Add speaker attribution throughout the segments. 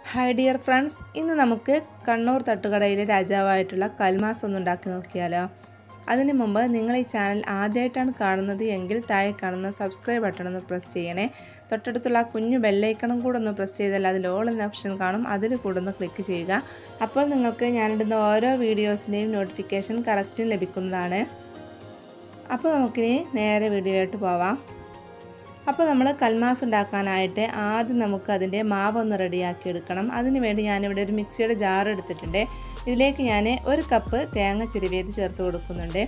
Speaker 1: Hi dear friends, ഇന്ന് നമുക്ക് കണ്ണൂർ തട്ടുകടയിലെ രാജാവായിട്ടുള്ള കൽമാസ് ഒന്ന് ഉണ്ടാക്കി നോക്കിയാലോ. അതിനു മുമ്പ് നിങ്ങൾ ഈ ചാനൽ ആദ്യമായിട്ടാണ് കാണുന്നത് എങ്കിൽ താഴെ കാണുന്ന സബ്സ്ക്രൈബ് ബട്ടൺ ഒന്ന് പ്രസ് ചെയ്യണേ. തൊട്ടടുത്തുള്ള കുഞ്ഞു ബെൽ ഐക്കണും കൂടെ ഒന്ന് പ്രസ് ചെയ്താൽ അതിൽ ഓൾ എന്ന ഓപ്ഷൻ കാണും, അതിൽ കൂടെ ഒന്ന് ക്ലിക്ക് ചെയ്യുക. അപ്പോൾ നിങ്ങൾക്ക് ഞാനിടുന്ന ഓരോ വീഡിയോസിൻ്റെയും നോട്ടിഫിക്കേഷൻ കറക്റ്റ് ലഭിക്കുന്നതാണ്. അപ്പോൾ നമുക്കിനി നേരെ വീഡിയോയിലോട്ട് പോവാം. അപ്പോൾ നമ്മൾ കൽമാസ് ഉണ്ടാക്കാനായിട്ട് ആദ്യം നമുക്ക് അതിൻ്റെ മാവ് ഒന്ന് റെഡിയാക്കി എടുക്കണം. അതിന് വേണ്ടി ഞാനിവിടെ ഒരു മിക്സിയുടെ ജാർ എടുത്തിട്ടുണ്ട്. ഇതിലേക്ക് ഞാൻ 1 കപ്പ് തേങ്ങ ചിരവിയത് ചേർത്ത് കൊടുക്കുന്നുണ്ട്.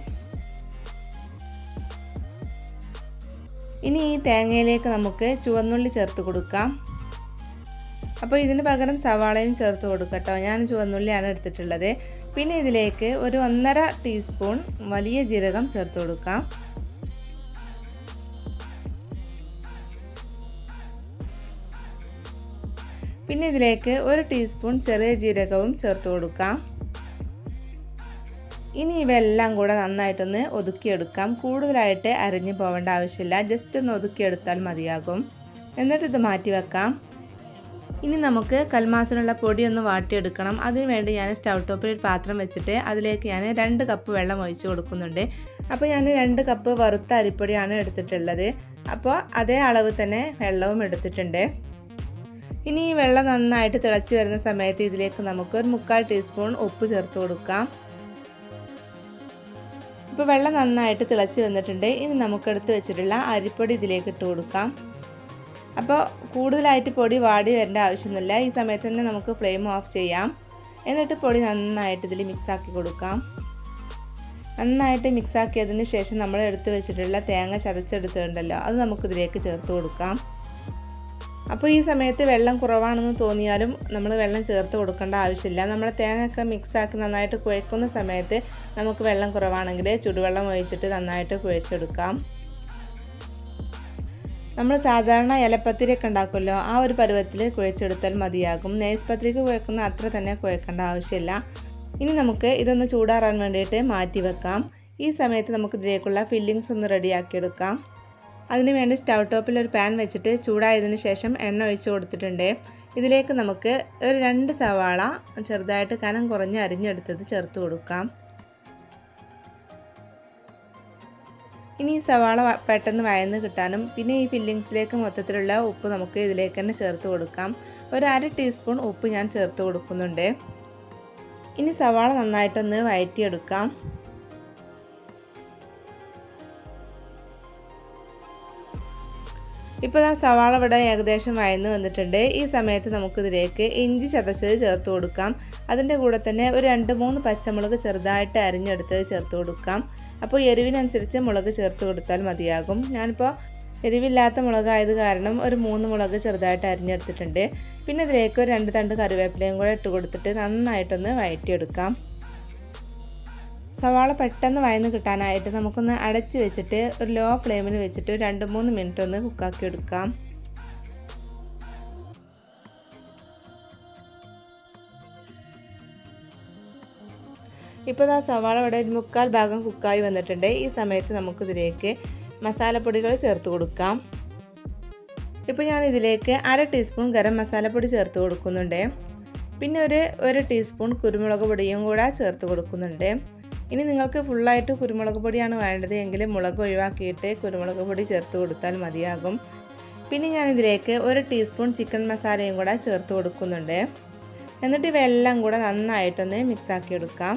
Speaker 1: ഇനി ഈ തേങ്ങയിലേക്ക് നമുക്ക് ചുവന്നുള്ളി ചേർത്ത് കൊടുക്കാം. അപ്പോൾ ഇതിന് പകരം സവാളയും ചേർത്ത് കൊടുക്കട്ടോ. ഞാൻ ചുവന്നുള്ളിയാണ് എടുത്തിട്ടുള്ളത്. പിന്നെ ഇതിലേക്ക് ഒരു 1.5 ടീസ്പൂൺ വലിയ ജീരകം ചേർത്ത് കൊടുക്കാം. പിന്നെ ഇതിലേക്ക് 1 ടീസ്പൂൺ ചെറിയ ജീരകവും ചേർത്ത് കൊടുക്കാം. ഇനി ഇവയെല്ലാം കൂടെ നന്നായിട്ടൊന്ന് ഒതുക്കിയെടുക്കാം. കൂടുതലായിട്ട് അരിഞ്ഞു പോവേണ്ട ആവശ്യമില്ല, ജസ്റ്റ് ഒന്ന് ഒതുക്കിയെടുത്താൽ മതിയാകും. എന്നിട്ട് ഇത് മാറ്റി വെക്കാം. ഇനി നമുക്ക് കൽമാസിനുള്ള പൊടി ഒന്ന് വാട്ടിയെടുക്കണം. അതിനുവേണ്ടി ഞാൻ സ്റ്റൗ ടോപ്പിൽ ഒരു പാത്രം വെച്ചിട്ട് അതിലേക്ക് ഞാൻ 2 കപ്പ് വെള്ളം ഒഴിച്ച് കൊടുക്കുന്നുണ്ട്. അപ്പോൾ ഞാൻ 2 കപ്പ് വറുത്ത അരിപ്പൊടിയാണ് എടുത്തിട്ടുള്ളത്. അപ്പോൾ അതേ അളവ് തന്നെ വെള്ളവും എടുത്തിട്ടുണ്ട്. ഇനി ഈ വെള്ളം നന്നായിട്ട് തിളച്ച് വരുന്ന സമയത്ത് ഇതിലേക്ക് നമുക്ക് ഒരു 3/4 ടീസ്പൂൺ ഉപ്പ് ചേർത്ത് കൊടുക്കാം. ഇപ്പോൾ വെള്ളം നന്നായിട്ട് തിളച്ച് വന്നിട്ടുണ്ട്. ഇനി നമുക്കെടുത്ത് വെച്ചിട്ടുള്ള അരിപ്പൊടി ഇതിലേക്ക് ഇട്ട് കൊടുക്കാം. അപ്പോൾ കൂടുതലായിട്ട് പൊടി വാടി വരേണ്ട ആവശ്യമൊന്നുമില്ല. ഈ സമയത്ത് തന്നെ നമുക്ക് ഫ്ലെയിം ഓഫ് ചെയ്യാം. എന്നിട്ട് പൊടി നന്നായിട്ട് ഇതിൽ മിക്സാക്കി കൊടുക്കാം. നന്നായിട്ട് മിക്സാക്കിയതിന് ശേഷം നമ്മൾ എടുത്ത് വെച്ചിട്ടുള്ള തേങ്ങ ചതച്ചെടുത്തിട്ടുണ്ടല്ലോ, അത് നമുക്കിതിലേക്ക് ചേർത്ത് കൊടുക്കാം. അപ്പോൾ ഈ സമയത്ത് വെള്ളം കുറവാണെന്ന് തോന്നിയാലും നമ്മൾ വെള്ളം ചേർത്ത് കൊടുക്കേണ്ട ആവശ്യമില്ല. നമ്മുടെ തേങ്ങയൊക്കെ മിക്സാക്കി നന്നായിട്ട് കുഴക്കുന്ന സമയത്ത് നമുക്ക് വെള്ളം കുറവാണെങ്കിൽ ചുടുവെള്ളം ഒഴിച്ചിട്ട് നന്നായിട്ട് കുഴച്ചെടുക്കാം. നമ്മൾ സാധാരണ ഇലപ്പത്തിരിയൊക്കെ ഉണ്ടാക്കുമല്ലോ, ആ ഒരു പരുവത്തിൽ കുഴച്ചെടുത്താൽ മതിയാകും. നൈസ് പത്തിരിക്ക് കുഴക്കുന്ന അത്ര തന്നെ കുഴക്കേണ്ട ആവശ്യമില്ല. ഇനി നമുക്ക് ഇതൊന്ന് ചൂടാറാൻ വേണ്ടിയിട്ട് മാറ്റി വെക്കാം. ഈ സമയത്ത് നമുക്ക് ഇതിലേക്കുള്ള ഫില്ലിങ്സ് ഒന്ന് റെഡിയാക്കിയെടുക്കാം. അതിനുവേണ്ടി സ്റ്റൗ ടോപ്പിൽ ഒരു പാൻ വെച്ചിട്ട് ചൂടായതിനു ശേഷം എണ്ണ ഒഴിച്ച് കൊടുത്തിട്ടുണ്ട്. ഇതിലേക്ക് നമുക്ക് ഒരു 2 സവാള ചെറുതായിട്ട് കനം കുറഞ്ഞ് അരിഞ്ഞെടുത്തത് ചേർത്ത് കൊടുക്കാം. ഇനി ഈ സവാള പെട്ടെന്ന് വഴന്ന് കിട്ടാനും പിന്നെ ഈ ഫില്ലിങ്സിലേക്ക് മൊത്തത്തിലുള്ള ഉപ്പ് നമുക്ക് ഇതിലേക്ക് തന്നെ ചേർത്ത് കൊടുക്കാം. ഒരു 1/2 ടീസ്പൂൺ ഉപ്പ് ഞാൻ ചേർത്ത് കൊടുക്കുന്നുണ്ട്. ഇനി സവാള നന്നായിട്ടൊന്ന് വഴറ്റിയെടുക്കാം. ഇപ്പോൾ സവാള ഇവിടെ ഏകദേശം വഴന്ന് വന്നിട്ടുണ്ട്. ഈ സമയത്ത് നമുക്കിതിലേക്ക് ഇഞ്ചി ചതച്ചത് ചേർത്ത് കൊടുക്കാം. അതിൻ്റെ കൂടെ തന്നെ ഒരു 2-3 പച്ചമുളക് ചെറുതായിട്ട് അരിഞ്ഞെടുത്തത് ചേർത്ത് കൊടുക്കാം. അപ്പോൾ എരിവിനനുസരിച്ച് മുളക് ചേർത്ത് കൊടുത്താൽ മതിയാകും. ഞാനിപ്പോൾ എരിവില്ലാത്ത മുളകായത് കാരണം ഒരു 3 മുളക് ചെറുതായിട്ട് അരിഞ്ഞെടുത്തിട്ടുണ്ട്. പിന്നെ ഇതിലേക്ക് ഒരു 2 തണ്ട് കറിവേപ്പിലയും കൂടെ ഇട്ട് കൊടുത്തിട്ട് നന്നായിട്ടൊന്ന് വഴറ്റിയെടുക്കാം. സവാള പെട്ടെന്ന് വഴന്ന് കിട്ടാനായിട്ട് നമുക്കൊന്ന് അടച്ച് വെച്ചിട്ട് ഒരു ലോ ഫ്ലെയിമിൽ വെച്ചിട്ട് 2-3 മിനിറ്റ് ഒന്ന് കുക്കാക്കി എടുക്കാം. ഇപ്പോൾ സവാള ഇവിടെ 1/4 ഭാഗം കുക്കായി വന്നിട്ടുണ്ട്. ഈ സമയത്ത് നമുക്കിതിലേക്ക് മസാലപ്പൊടികൾ ചേർത്ത് കൊടുക്കാം. ഇപ്പോൾ ഞാൻ ഇതിലേക്ക് 1/2 ടീസ്പൂൺ ഗരം മസാലപ്പൊടി ചേർത്ത് കൊടുക്കുന്നുണ്ട്. പിന്നെ ഒരു ടീസ്പൂൺ കുരുമുളക് പൊടിയും കൂടെ ചേർത്ത് കൊടുക്കുന്നുണ്ട്. ഇനി നിങ്ങൾക്ക് ഫുള്ളായിട്ട് കുരുമുളക് പൊടിയാണ് വേണ്ടത് എങ്കിൽ മുളക് ഒഴിവാക്കിയിട്ട് കുരുമുളക് പൊടി ചേർത്ത് കൊടുത്താൽ മതിയാകും. പിന്നെ ഞാൻ ഇതിലേക്ക് 1 ടീസ്പൂൺ ചിക്കൻ മസാലയും കൂടെ ചേർത്ത് കൊടുക്കുന്നുണ്ട്. എന്നിട്ട് ഇവയെല്ലാം കൂടെ നന്നായിട്ടൊന്ന് മിക്സാക്കി എടുക്കാം.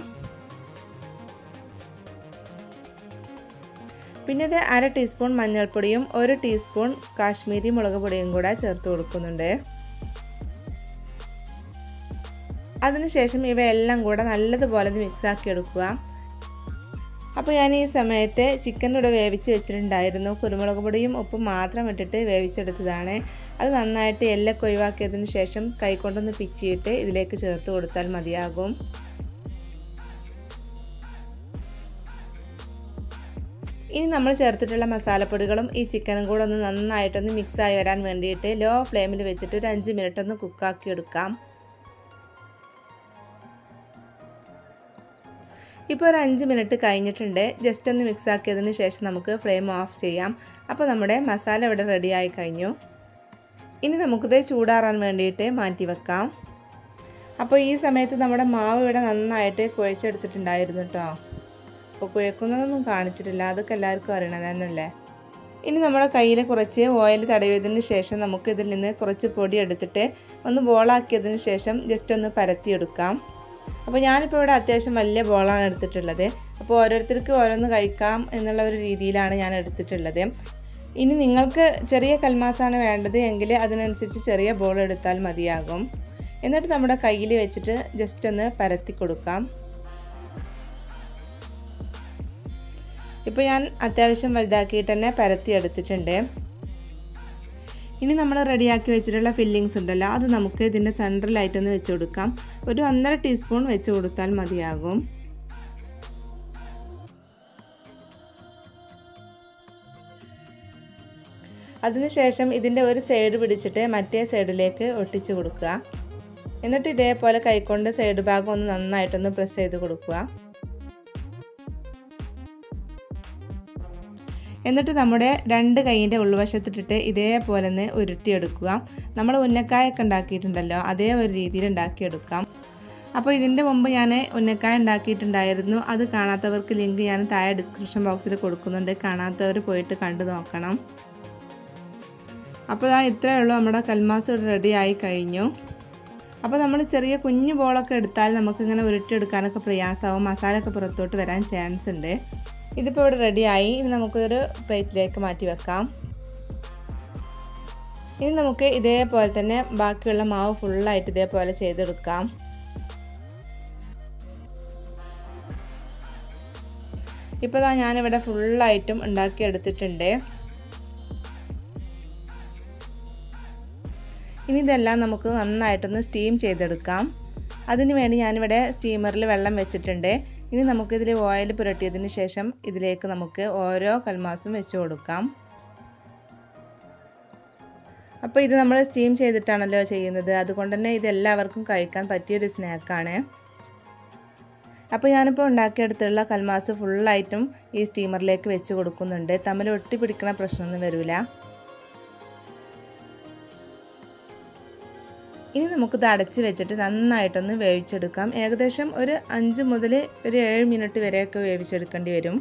Speaker 1: പിന്നെ ഒരു 1/2 ടീസ്പൂൺ മഞ്ഞൾപ്പൊടിയും 1 ടീസ്പൂൺ കാശ്മീരി മുളക് പൊടിയും കൂടെ ചേർത്ത് കൊടുക്കുന്നുണ്ട്. അതിനുശേഷം ഇവയെല്ലാം കൂടെ നല്ലതുപോലെ മിക്സാക്കി എടുക്കുക. അപ്പോൾ ഞാൻ ഈ സമയത്ത് ചിക്കൻ ഇവിടെ വേവിച്ച് വെച്ചിട്ടുണ്ടായിരുന്നു. കുരുമുളക് പൊടിയും ഉപ്പും മാത്രം ഇട്ടിട്ട് വേവിച്ചെടുത്തതാണ്. അത് നന്നായിട്ട് എല്ലൊക്കെ ഒഴിവാക്കിയതിന് ശേഷം കൈകൊണ്ടൊന്ന് പിച്ചിയിട്ട് ഇതിലേക്ക് ചേർത്ത് കൊടുത്താൽ മതിയാകും. ഇനി നമ്മൾ ചേർത്തിട്ടുള്ള മസാലപ്പൊടികളും ഈ ചിക്കനും കൂടെ ഒന്ന് നന്നായിട്ടൊന്ന് മിക്സായി വരാൻ വേണ്ടിയിട്ട് ലോ ഫ്ലെയിമിൽ വെച്ചിട്ട് ഒരു 5 മിനിറ്റ് ഒന്ന് കുക്കാക്കി എടുക്കാം. ഇപ്പോൾ ഒരു 5 മിനിറ്റ് കഴിഞ്ഞിട്ടുണ്ട്. ജസ്റ്റ് ഒന്ന് മിക്സാക്കിയതിന് ശേഷം നമുക്ക് ഫ്ലെയിം ഓഫ് ചെയ്യാം. അപ്പോൾ നമ്മുടെ മസാല ഇവിടെ റെഡി ആയി കഴിഞ്ഞു. ഇനി നമുക്കിത് ചൂടാറാൻ വേണ്ടിയിട്ട് മാറ്റി വെക്കാം. അപ്പോൾ ഈ സമയത്ത് നമ്മുടെ മാവ് ഇവിടെ നന്നായിട്ട് കുഴച്ചെടുത്തിട്ടുണ്ടായിരുന്നു കേട്ടോ. അപ്പോൾ കുഴക്കുന്നതൊന്നും കാണിച്ചിട്ടില്ല, അതൊക്കെ എല്ലാവർക്കും അറിയണത് തന്നെയല്ലേ. ഇനി നമ്മുടെ കയ്യിൽ കുറച്ച് ഓയിൽ തടവിയതിന് ശേഷം നമുക്ക് ഇതിൽ നിന്ന് കുറച്ച് പൊടി എടുത്തിട്ട് ഒന്ന് ബോളാക്കിയതിന് ശേഷം ജസ്റ്റ് ഒന്ന് പരത്തിയെടുക്കാം. അപ്പോൾ ഞാനിപ്പോൾ ഇവിടെ അത്യാവശ്യം വലിയ ബോളാണ് എടുത്തിട്ടുള്ളത്. അപ്പോൾ ഓരോരുത്തർക്ക് ഓരോന്ന് കഴിക്കാം എന്നുള്ള ഒരു രീതിയിലാണ് ഞാൻ എടുത്തിട്ടുള്ളത്. ഇനി നിങ്ങൾക്ക് ചെറിയ കൽമാസാണ് വേണ്ടത് എങ്കിൽ അതിനനുസരിച്ച് ചെറിയ ബോൾ എടുത്താൽ മതിയാകും. എന്നിട്ട് നമ്മുടെ കയ്യിൽ വെച്ചിട്ട് ജസ്റ്റ് ഒന്ന് പരത്തി കൊടുക്കാം. ഇപ്പോൾ ഞാൻ അത്യാവശ്യം വലുതാക്കിയിട്ട് തന്നെ പരത്തി എടുത്തിട്ടുണ്ട്. ഇനി നമ്മൾ റെഡിയാക്കി വെച്ചിട്ടുള്ള ഫില്ലിങ്സ് ഉണ്ടല്ലോ, അത് നമുക്ക് ഇതിൻ്റെ സെൻട്രലായിട്ടൊന്ന് വെച്ച് കൊടുക്കാം. ഒരു 1.5 ടീസ്പൂൺ വെച്ച് കൊടുത്താൽ മതിയാകും. അതിനുശേഷം ഇതിൻ്റെ ഒരു സൈഡ് പിടിച്ചിട്ട് മറ്റേ സൈഡിലേക്ക് ഒട്ടിച്ച് കൊടുക്കുക. എന്നിട്ട് ഇതേപോലെ കൈകൊണ്ട് സൈഡ് ഭാഗം ഒന്ന് നന്നായിട്ടൊന്ന് പ്രസ് ചെയ്ത് കൊടുക്കുക. എന്നിട്ട് നമ്മുടെ 2 കൈയിൻ്റെ ഉൾവശത്തിട്ടിട്ട് ഇതേപോലെ ഒന്ന് ഉരുട്ടിയെടുക്കുക. നമ്മൾ ഉന്നക്കായൊക്കെ ഉണ്ടാക്കിയിട്ടുണ്ടല്ലോ, അതേ ഒരു രീതിയിൽ ഉണ്ടാക്കിയെടുക്കാം. അപ്പോൾ ഇതിൻ്റെ മുമ്പ് ഞാൻ ഉന്നക്കായ ഉണ്ടാക്കിയിട്ടുണ്ടായിരുന്നു. അത് കാണാത്തവർക്ക് ലിങ്ക് ഞാൻ താഴെ ഡിസ്ക്രിപ്ഷൻ ബോക്സിൽ കൊടുക്കുന്നുണ്ട്. കാണാത്തവർ പോയിട്ട് കണ്ടു നോക്കണം. അപ്പോൾ ഇത്രയേ ഉള്ളൂ, നമ്മുടെ കൽമാസ് ഇവിടെ റെഡി ആയി കഴിഞ്ഞു. അപ്പോൾ നമ്മൾ ചെറിയ കുഞ്ഞു ബോളൊക്കെ എടുത്താൽ നമുക്കിങ്ങനെ ഉരുട്ടിയെടുക്കാനൊക്കെ പ്രയാസമാവും, മസാലയൊക്കെ പുറത്തോട്ട് വരാൻ ചാൻസ് ഉണ്ട്. ഇതിപ്പോൾ ഇവിടെ റെഡിയായി. ഇനി നമുക്കൊരു പ്ലേറ്റിലേക്ക് മാറ്റി വെക്കാം. ഇനി നമുക്ക് ഇതേപോലെ തന്നെ ബാക്കിയുള്ള മാവ് ഫുള്ളായിട്ട് ഇതേപോലെ ചെയ്തെടുക്കാം. ഇപ്പോൾ ഞാനിവിടെ ഫുള്ളായിട്ടും ഉണ്ടാക്കിയെടുത്തിട്ടുണ്ട്. ഇനി ഇതെല്ലാം നമുക്ക് നന്നായിട്ടൊന്ന് സ്റ്റീം ചെയ്തെടുക്കാം. അതിന് വേണ്ടി ഞാനിവിടെ സ്റ്റീമറിൽ വെള്ളം വെച്ചിട്ടുണ്ട്. ഇനി നമുക്കിതിൽ ഓയിൽ പുരട്ടിയതിന് ശേഷം ഇതിലേക്ക് നമുക്ക് ഓരോ കൽമാസും വെച്ച് കൊടുക്കാം. അപ്പോൾ ഇത് നമ്മൾ സ്റ്റീം ചെയ്തിട്ടാണല്ലോ ചെയ്യുന്നത്, അതുകൊണ്ട് തന്നെ ഇത് എല്ലാവർക്കും കഴിക്കാൻ പറ്റിയൊരു സ്നാക്കാണ്. അപ്പോൾ ഞാനിപ്പോൾ ഉണ്ടാക്കിയെടുത്തുള്ള കൽമാസ് ഫുള്ളായിട്ടും ഈ സ്റ്റീമറിലേക്ക് വെച്ച് കൊടുക്കുന്നുണ്ട്. തമ്മിൽ ഒട്ടി പിടിക്കണ പ്രശ്നമൊന്നും വരില്ല. ഇനി നമുക്കിത് അടച്ച് വെച്ചിട്ട് നന്നായിട്ടൊന്ന് വേവിച്ചെടുക്കാം. ഏകദേശം ഒരു 5 മുതൽ ഒരു 7 മിനിറ്റ് വരെയൊക്കെ വേവിച്ചെടുക്കേണ്ടി വരും.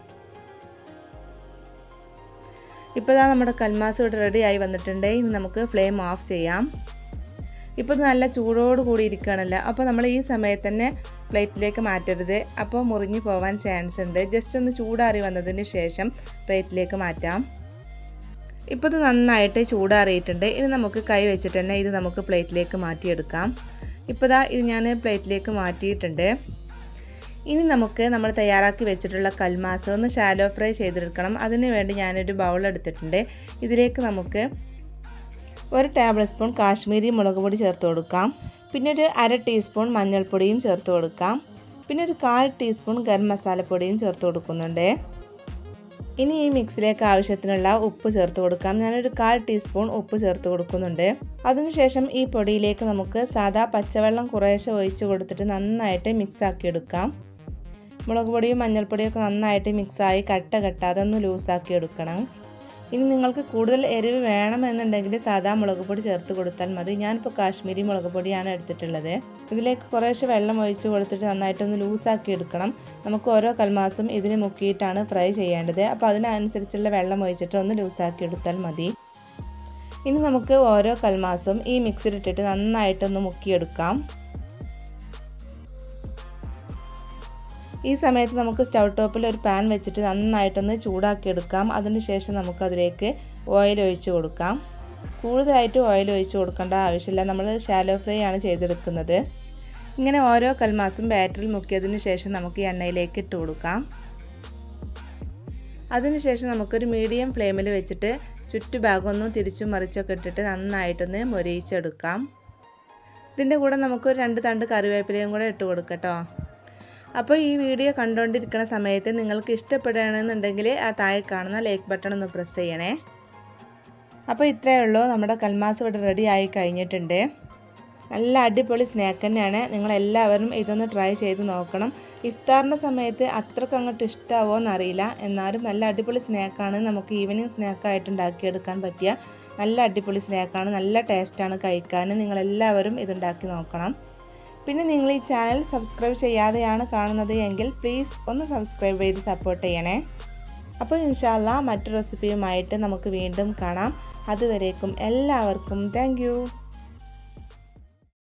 Speaker 1: ഇപ്പോൾ നമ്മുടെ കൽമാസ് ഇവിടെ റെഡി ആയി വന്നിട്ടുണ്ട്. ഇനി നമുക്ക് ഫ്ലെയിം ഓഫ് ചെയ്യാം. ഇപ്പോൾ നല്ല ചൂടോട് കൂടി ഇരിക്കുകയാണല്ലോ, അപ്പോൾ നമ്മൾ ഈ സമയത്ത് തന്നെ പ്ലേറ്റിലേക്ക് മാറ്റരുത്, അപ്പോൾ മുറിഞ്ഞു പോകാൻ ചാൻസ് ഉണ്ട്. ജസ്റ്റ് ഒന്ന് ചൂടാറി വന്നതിന് ശേഷം പ്ലേറ്റിലേക്ക് മാറ്റാം. ഇപ്പോൾ ഇത് നന്നായിട്ട് ചൂടാറിയിട്ടുണ്ട്. ഇനി നമുക്ക് കൈ വെച്ചിട്ട് തന്നെ ഇത് നമുക്ക് പ്ലേറ്റിലേക്ക് മാറ്റിയെടുക്കാം. ഇപ്പോൾ ഇത് ഞാൻ പ്ലേറ്റിലേക്ക് മാറ്റിയിട്ടുണ്ട്. ഇനി നമുക്ക് നമ്മൾ തയ്യാറാക്കി വെച്ചിട്ടുള്ള കൽമാസ് ഒന്ന് ഷാലോ ഫ്രൈ ചെയ്തെടുക്കണം. അതിന് വേണ്ടി ഞാനൊരു ബൗൾ എടുത്തിട്ടുണ്ട്. ഇതിലേക്ക് നമുക്ക് 1 ടേബിൾ സ്പൂൺ കാശ്മീരി മുളക് പൊടി ചേർത്ത് കൊടുക്കാം. പിന്നെ ഒരു 1/2 ടീസ്പൂൺ മഞ്ഞൾപ്പൊടിയും ചേർത്ത് കൊടുക്കാം. പിന്നെ ഒരു 1/4 ടീസ്പൂൺ ഗരം മസാലപ്പൊടിയും ചേർത്ത് കൊടുക്കുന്നുണ്ട്. ഇനി ഈ മിക്സിലേക്ക് ആവശ്യത്തിനുള്ള ഉപ്പ് ചേർത്ത് കൊടുക്കാം. ഞാനൊരു 1/4 ടീസ്പൂൺ ഉപ്പ് ചേർത്ത് കൊടുക്കുന്നുണ്ട്. അതിനുശേഷം ഈ പൊടിയിലേക്ക് നമുക്ക് സാദാ പച്ചവെള്ളം കുറേശ്ശെ ഒഴിച്ച് കൊടുത്തിട്ട് നന്നായിട്ട് മിക്സ് ആക്കി എടുക്കാം. മുളക് പൊടിയും മഞ്ഞൾപ്പൊടിയൊക്കെ നന്നായിട്ട് മിക്സായി കട്ട കെട്ടാതെ ഒന്ന് ലൂസാക്കി എടുക്കണം. ഇനി നിങ്ങൾക്ക് കൂടുതൽ എരിവ് വേണമെന്നുണ്ടെങ്കിൽ സാദാ മുളക് പൊടി ചേർത്ത് കൊടുത്താൽ മതി. ഞാനിപ്പോൾ കാശ്മീരി മുളക് പൊടിയാണ് എടുത്തിട്ടുള്ളത്. ഇതിലേക്ക് കുറേശ്ശെ വെള്ളം ഒഴിച്ച് കൊടുത്തിട്ട് നന്നായിട്ടൊന്ന് ലൂസാക്കി എടുക്കണം. നമുക്ക് ഓരോ കൽമാസും ഇതിന് മുക്കിയിട്ടാണ് ഫ്രൈ ചെയ്യേണ്ടത്. അപ്പോൾ അതിനനുസരിച്ചുള്ള വെള്ളം ഒഴിച്ചിട്ട് ഒന്ന് ലൂസാക്കി എടുത്താൽ മതി. ഇനി നമുക്ക് ഓരോ കൽമാസും ഈ മിക്സിയിലിട്ടിട്ട് നന്നായിട്ടൊന്ന് മുക്കിയെടുക്കാം. ഈ സമയത്ത് നമുക്ക് സ്റ്റൗ ടോപ്പിൽ ഒരു പാൻ വെച്ചിട്ട് നന്നായിട്ടൊന്ന് ചൂടാക്കിയെടുക്കാം. അതിനുശേഷം നമുക്കതിലേക്ക് ഓയിൽ ഒഴിച്ച് കൊടുക്കാം. കൂടുതലായിട്ട് ഓയിൽ ഒഴിച്ച് കൊടുക്കേണ്ട ആവശ്യമില്ല, നമ്മൾ ഷാലോ ഫ്രൈ ആണ് ചെയ്തെടുക്കുന്നത്. ഇങ്ങനെ ഓരോ കൽമാസും ബാറ്ററിൽ മുക്കിയതിന് ശേഷം നമുക്ക് എണ്ണയിലേക്ക് ഇട്ട് കൊടുക്കാം. അതിനുശേഷം നമുക്കൊരു മീഡിയം ഫ്ലെയിമിൽ വെച്ചിട്ട് ചുറ്റുഭാഗം ഒന്ന് തിരിച്ചും മറിച്ചൊക്കെ ഇട്ടിട്ട് നന്നായിട്ടൊന്ന് മൊരിയിച്ചെടുക്കാം. ഇതിൻ്റെ കൂടെ നമുക്ക് 2 തണ്ട് കറിവേപ്പിലയും കൂടെ ഇട്ട് കൊടുക്കട്ടോ. അപ്പോൾ ഈ വീഡിയോ കണ്ടുകൊണ്ടിരിക്കുന്ന സമയത്ത് നിങ്ങൾക്ക് ഇഷ്ടപ്പെടുകയാണെന്നുണ്ടെങ്കിൽ ആ താഴെ കാണുന്ന ലൈക്ക് ബട്ടൺ ഒന്ന് പ്രസ് ചെയ്യണേ. അപ്പോൾ ഇത്രയേ ഉള്ളൂ, നമ്മുടെ കൽമാസ് ഇവിടെ റെഡി ആയി കഴിഞ്ഞിട്ടുണ്ട്. നല്ല അടിപൊളി സ്നാക്ക് തന്നെയാണ്. നിങ്ങളെല്ലാവരും ഇതൊന്ന് ട്രൈ ചെയ്ത് നോക്കണം. ഇഫ്താറിൻ്റെ സമയത്ത് അത്രയ്ക്ക് അങ്ങോട്ട് ഇഷ്ടമാവോ എന്നറിയില്ല, എന്നാലും നല്ല അടിപൊളി സ്നാക്കാണ്. നമുക്ക് ഈവനിങ് സ്നാക്കായിട്ട് ഉണ്ടാക്കിയെടുക്കാൻ പറ്റിയ നല്ല അടിപൊളി സ്നാക്കാണ്. നല്ല ടേസ്റ്റാണ് കഴിക്കാൻ. നിങ്ങളെല്ലാവരും ഇതുണ്ടാക്കി നോക്കണം. പിന്നെ നിങ്ങൾ ഈ ചാനൽ സബ്സ്ക്രൈബ് ചെയ്യാതെയാണ് കാണുന്നത് എങ്കിൽ പ്ലീസ് ഒന്ന് സബ്സ്ക്രൈബ് ചെയ്ത് സപ്പോർട്ട് ചെയ്യണേ. അപ്പോൾ ഇൻഷാ അല്ലാഹ് മറ്റൊരു റെസിപ്പിയുമായിട്ട് നമുക്ക് വീണ്ടും കാണാം. അതുവരേക്കും എല്ലാവർക്കും താങ്ക് യു.